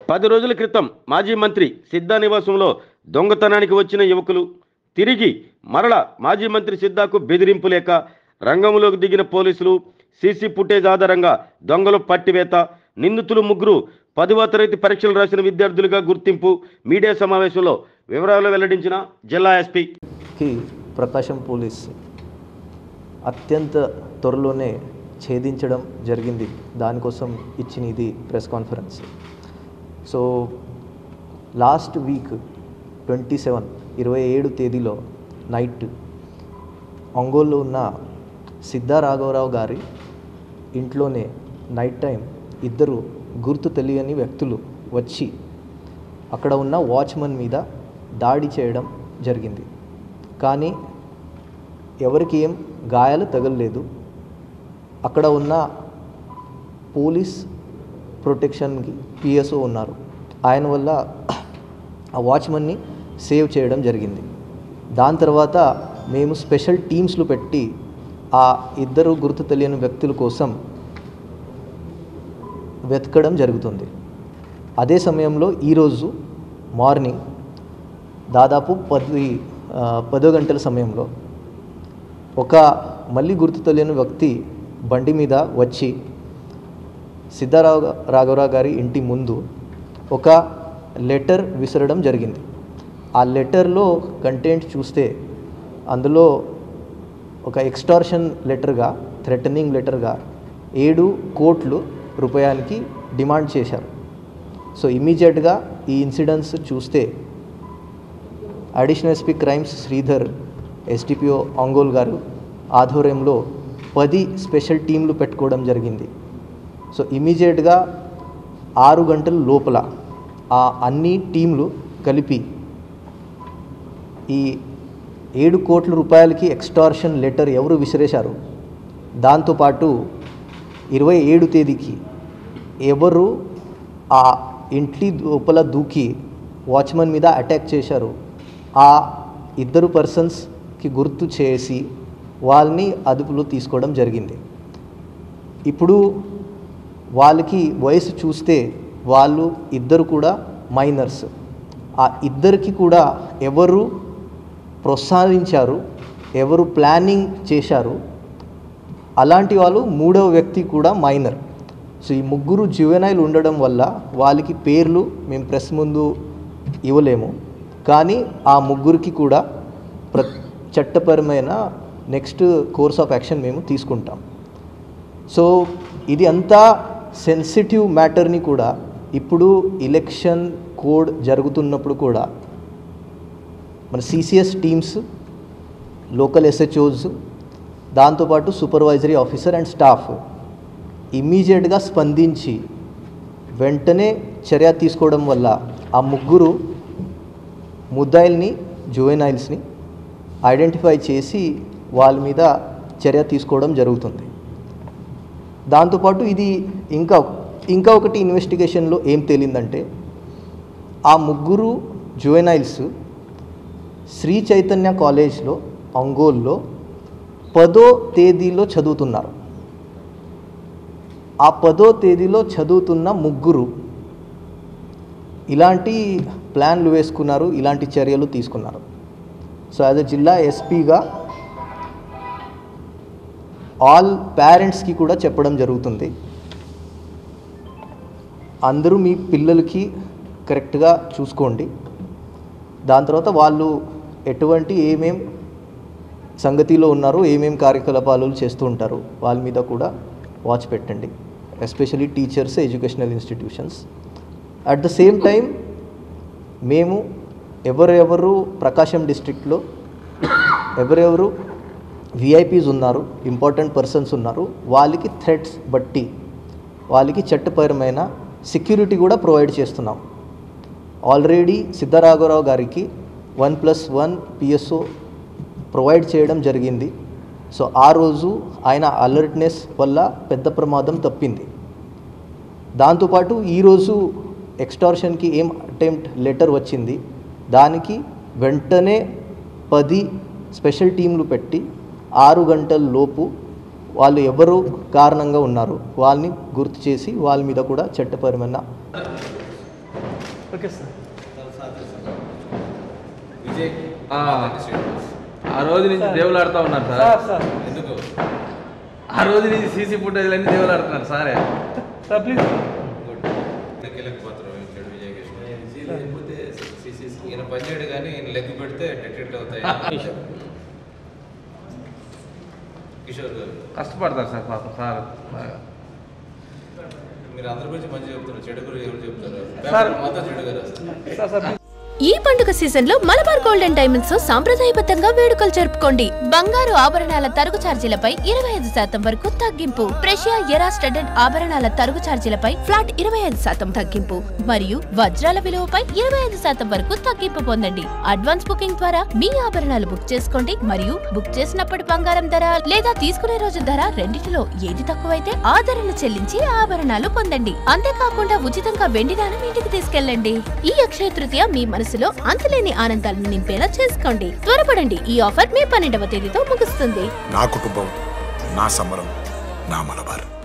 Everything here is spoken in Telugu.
10 రోజుల క్రితం మాజీ మంత్రి సిద్ధా నివాసంలో దొంగతనానికి వచ్చిన యువకులు తిరిగి మరల మాజీ మంత్రి సిద్ధాకు బెదిరింపు లేక రంగంలోకి దిగిన పోలీసులు సీసీ ఫుటేజ్ ఆధారంగా దొంగలు పట్టివేత నిందితులు ముగ్గురు 10వ తరగతి పరీక్షలు రాసిన విద్యార్థులుగా గుర్తింపు మీడియా సమావేశంలో వివరాలు వెల్లడించిన జిల్లా ఎస్పీ ప్రకాశం పోలీస్ అత్యంత త్వరలోనే ఛేదించడం జరిగింది. దానికోసం ఇచ్చిన ఇది press conference. So last week 27 తేదీలో నైట్ ఒంగోలులో ఉన్న సిద్ధా రాఘవరావు గారి ఇంట్లోనే నైట్ టైం ఇద్దరు గుర్తు తెలియని వ్యక్తులు వచ్చి అక్కడ ఉన్న వాచ్మన్ మీద దాడి చేయడం జరిగింది. కానీ ఎవరికి ఏం గాయాలు తగలలేదు. అక్కడ ఉన్న పోలీస్ ప్రొటెక్షన్కి పిఎస్ఓ ఉన్నారు. ఆయన వల్ల ఆ వాచ్మన్ని సేవ్ చేయడం జరిగింది. దాని తర్వాత మేము స్పెషల్ టీమ్స్లు పెట్టి ఆ ఇద్దరు గుర్తు తెలియని వ్యక్తుల కోసం వెతకడం జరుగుతుంది. అదే సమయంలో ఈరోజు మార్నింగ్ దాదాపు 10 గంటల సమయంలో ఒక మళ్ళీ గుర్తు తెలియని వ్యక్తి బండి మీద వచ్చి రాఘవరావు గారి ఇంటి ముందు ఒక లెటర్ విసరడం జరిగింది. ఆ లెటర్లో కంటెంట్ చూస్తే అందులో ఒక ఎక్స్టార్షన్ లెటర్గా, థ్రెటనింగ్ లెటర్గా 7 కోట్ల రూపాయలకి డిమాండ్ చేశారు. సో ఇమీడియట్గా ఈ ఇన్సిడెంట్స్ చూస్తే additional SP crimes Sridhar, SDPO Ongole గారు ఆధ్వర్యంలో 10 స్పెషల్ టీంలు పెట్టుకోవడం జరిగింది. సో ఇమీడియట్గా 6 గంటల లోపల ఆ అన్ని టీంలు కలిపి ఈ 7 కోట్ల రూపాయలకి ఎక్స్టార్షన్ లెటర్ ఎవరు విసిరేశారు, దాంతోపాటు 27 తేదీకి ఎవరు ఆ ఇంటి లోపల దూకి వాచ్మన్ మీద అటాక్ చేశారు, ఆ ఇద్దరు పర్సన్స్కి గుర్తు చేసి వాళ్ళని అదుపులో తీసుకోవడం జరిగింది. ఇప్పుడు వాళ్ళకి వయసు చూస్తే వాళ్ళు ఇద్దరు కూడా మైనర్స్. ఆ ఇద్దరికి కూడా ఎవరు ప్రోత్సహించారు, ఎవరు ప్లానింగ్ చేశారు, అలాంటి వాళ్ళు 3వ వ్యక్తి కూడా మైనర్. సో ఈ ముగ్గురు జువెనైల్ ఉండడం వల్ల వాళ్ళకి పేర్లు మేము ప్రెస్ ముందు ఇవ్వలేము. కానీ ఆ ముగ్గురికి కూడా చట్టపరమైన నెక్స్ట్ కోర్స్ ఆఫ్ యాక్షన్ మేము తీసుకుంటాం. సో ఇది అంతా సెన్సిటివ్ మ్యాటర్ని కూడా ఇప్పుడు ఎలక్షన్ కోడ్ జరుగుతున్నప్పుడు కూడా మన సిసిఎస్ టీమ్స్, లోకల్ ఎస్హెచ్ఓస్, దాంతోపాటు సూపర్వైజరీ ఆఫీసర్ అండ్ స్టాఫ్ ఇమ్మీడియట్గా స్పందించి వెంటనే చర్య తీసుకోవడం వల్ల ఆ ముగ్గురు ముద్దాయిల్ని, జువెనైల్స్ని ఐడెంటిఫై చేసి వాళ్ళ మీద చర్య తీసుకోవడం జరుగుతుంది. దాంతోపాటు ఇది ఇంకా ఒకటి ఇన్వెస్టిగేషన్లో ఏం తేలిందంటే ఆ ముగ్గురు జువెనైల్స్ శ్రీ చైతన్య కాలేజ్లో ఒంగోలులో 10వ తేదీలో చదువుతున్నారు. ఆ 10వ తేదీలో చదువుతున్న ముగ్గురు ఇలాంటి ప్లాన్లు వేసుకున్నారు, ఇలాంటి చర్యలు తీసుకున్నారు. సో యాజ్ ఎ జిల్లా ఎస్పీగా ఆల్ పేరెంట్స్కి కూడా చెప్పడం జరుగుతుంది, అందరూ మీ పిల్లలకి కరెక్ట్గా చూసుకోండి. దాని తర్వాత వాళ్ళు ఎటువంటి ఏమేం సంగతిలో ఉన్నారో, ఏమేం కార్యకలాపాలు చేస్తూ ఉంటారో వాళ్ళ మీద కూడా వాచ్ పెట్టండి, especially teachers, educational institutions. At the same time మేము ఎవరెవరు ప్రకాశం డిస్ట్రిక్ట్లో ఎవరెవరు విఐపీస్ ఉన్నారు, ఇంపార్టెంట్ పర్సన్స్ ఉన్నారు, వాళ్ళకి థ్రెట్స్ బట్టి వాళ్ళకి చట్టపరమైన సెక్యూరిటీ కూడా ప్రొవైడ్ చేస్తున్నాం. ఆల్రెడీ సిద్ధా రాఘవరావు గారికి 1+1 పిఎస్ఓ ప్రొవైడ్ చేయడం జరిగింది. సో ఆ రోజు ఆయన అలర్ట్నెస్ వల్ల పెద్ద ప్రమాదం తప్పింది. దాంతోపాటు ఈరోజు ఎక్స్టార్షన్కి ఏం అటెంప్ట్ లెటర్ వచ్చింది, దానికి వెంటనే 10 స్పెషల్ టీంలు పెట్టి 6 గంటల లోపు వాళ్ళు ఎవరు కారణంగా ఉన్నారు వాళ్ళని గుర్తు చేసి వాళ్ళ మీద కూడా చట్టపరమైన ఓకే సార్. ఆ రోజు నుంచి దేవులు ఆడుతూ ఉన్నారు సార్. ఎందుకు ఆ రోజు నుంచి సీసీ ఫుటేజ్ అన్ని దేవులు ఆడుతున్నారు సారే. Sir please. ఈయన పనిచేయడు కానీ ఈయన లెగ్ పెడితే డిటెక్ట్ అవుతాయి. కిషోర్ గారు కష్టపడతారు సార్ పాపం సార్. మీరు అందరి గురించి మంచిగా చెప్తున్నారు, చెడు గురించి ఎవరు చెప్తారు? సార్ మాతో చెడు గారు సార్. ఈ పండుగ సీజన్ లో మలబార్ గోల్డెన్ డైమండ్స్ సాంప్రదాయబద్ధంగా వేడుకలు జరుపుకోండి. బంగారు ఆభరణాల తరుగు ఛార్జీలపై 25% వరకు తగ్గింపు. ప్రెషియా ఎరా స్టడ్డెడ్ ఆభరణాల తరుగు ఛార్జీలపై ఫ్లాట్ 25% తగ్గింపు మరియు వజ్రాల విలువపై 25% వరకు తగ్గింపు పొందండి. అడ్వాన్స్ బుకింగ్ ద్వారా మీ ఆభరణాలు బుక్ చేసుకోండి మరియు బుక్ చేసినప్పటి బంగారం ధర లేదా తీసుకునే రోజు ధర రెండిటిలో ఏది తక్కువైతే ఆ ధరను చెల్లించి ఆభరణాలు పొందండి. అంతేకాకుండా ఉచితంగా వెండి నాణెం ఇంటికి తీసుకెళ్లండి. ఈ అక్షయ తృతీయ మీ మనసులో అంతులేని ఆనందాలను నింపేలా చేసుకోండి. త్వరపడండి, ఈ ఆఫర్ మే 12వ తేదీతో ముగుస్తుంది. నా కుటుంబం, నా సమరం, నా మలబార్.